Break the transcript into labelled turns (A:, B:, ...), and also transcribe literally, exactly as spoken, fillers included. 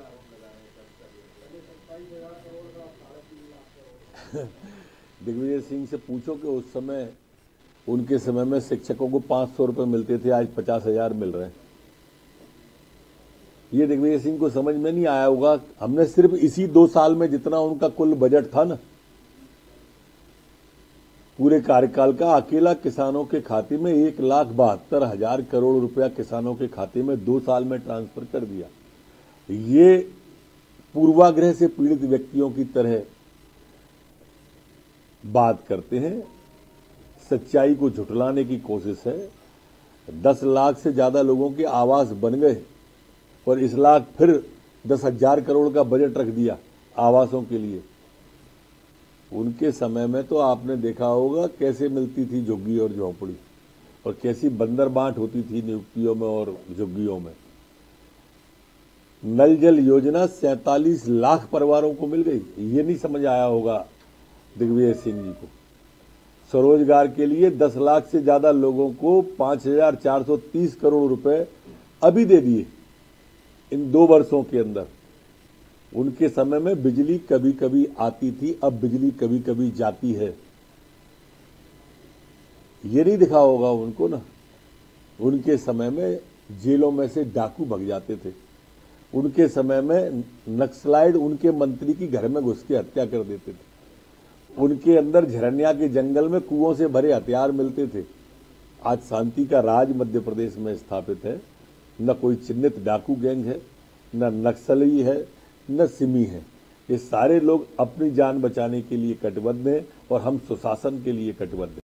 A: दिग्विजय सिंह से पूछो कि उस समय उनके समय में शिक्षकों को पांच सौ रुपए मिलते थे, आज पचास हजार मिल रहे हैं। ये दिग्विजय सिंह को समझ में नहीं आया होगा। हमने सिर्फ इसी दो साल में जितना उनका कुल बजट था ना, पूरे कार्यकाल का, अकेला किसानों के खाते में एक लाख बहत्तर हजार करोड़ रुपया किसानों के खाते में दो साल में ट्रांसफर कर दिया। ये पूर्वाग्रह से पीड़ित व्यक्तियों की तरह बात करते हैं, सच्चाई को झुठलाने की कोशिश है। दस लाख से ज्यादा लोगों के आवास बन गए और इस लाख फिर दस हजार करोड़ का बजट रख दिया आवासों के लिए। उनके समय में तो आपने देखा होगा कैसे मिलती थी झुग्गी और झोंपड़ी, और कैसी बंदर बांट होती थी नियुक्तियों में और झुग्गियों में। नल जल योजना सैंतालीस लाख परिवारों को मिल गई, ये नहीं समझ आया होगा दिग्विजय सिंह जी को। स्वरोजगार के लिए दस लाख से ज्यादा लोगों को पांच हजार चार सौ तीस करोड़ रुपए अभी दे दिए इन दो वर्षों के अंदर। उनके समय में बिजली कभी कभी आती थी, अब बिजली कभी कभी जाती है। ये नहीं दिखा होगा उनको ना। उनके समय में जेलों में से डाकू भग जाते थे। उनके समय में नक्सलाइट उनके मंत्री की घर में घुस के हत्या कर देते थे। उनके अंदर झरनिया के जंगल में कुओं से भरे हथियार मिलते थे। आज शांति का राज मध्य प्रदेश में स्थापित है। न कोई चिन्हित डाकू गैंग है, न नक्सली है, न सिमी है। ये सारे लोग अपनी जान बचाने के लिए कटिबद्ध हैं और हम सुशासन के लिए कटिबद्ध हैं।